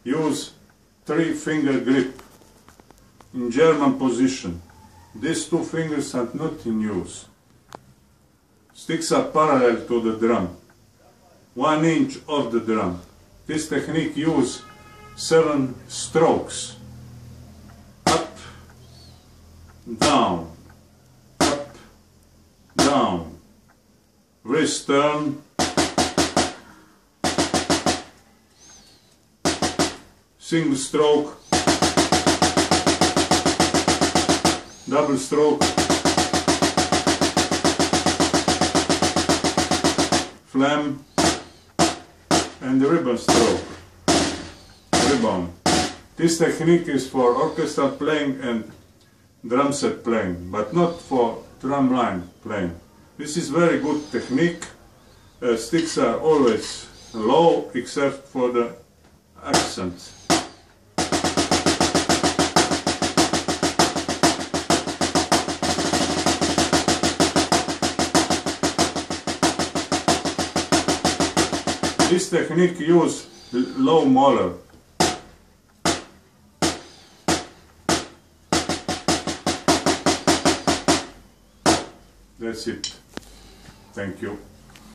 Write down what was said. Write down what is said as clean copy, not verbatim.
use 3-finger grip in German position. These 2 fingers are not in use. Sticks are parallel to the drum, 1 inch of the drum. This technique use 7 strokes. Up, down, up, down. Wrist turn, single stroke, double stroke, flam, and the ribbon stroke. Ribbon. This technique is for orchestral playing and drum set playing, but not for drum line playing. This is very good technique. Sticks are always low except for the accent. This technique use low molar. That's it. Thank you.